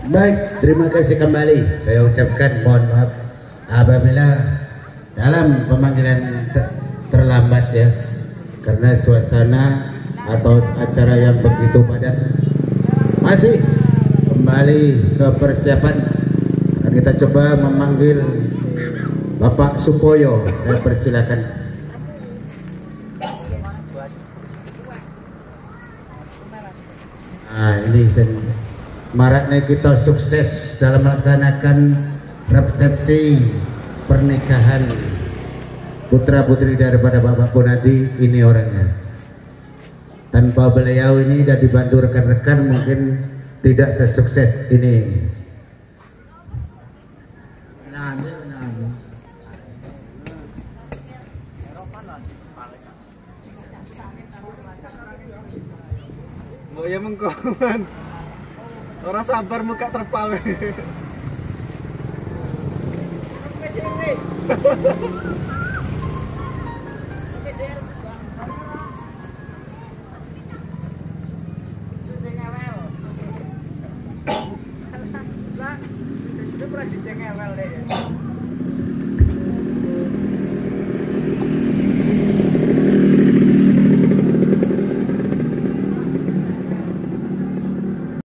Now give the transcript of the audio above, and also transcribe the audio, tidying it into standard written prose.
Baik, terima kasih kembali. Saya ucapkan mohon maaf apabila dalam pemanggilan terlambat ya, karena suasana atau acara yang begitu padat. Masih kembali ke persiapan. Kita coba memanggil Bapak Supoyo. Saya persilakan. Nah, ini maraknya kita sukses dalam melaksanakan resepsi pernikahan putra putri daripada Bapak Bonadi. Ini orangnya. Tanpa beliau ini dan dibantu rekan-rekan mungkin tidak sesukses ini. Oh ya mengkoman. Orang sabar muka terpal. Lah, itu pernah dicengewel deh.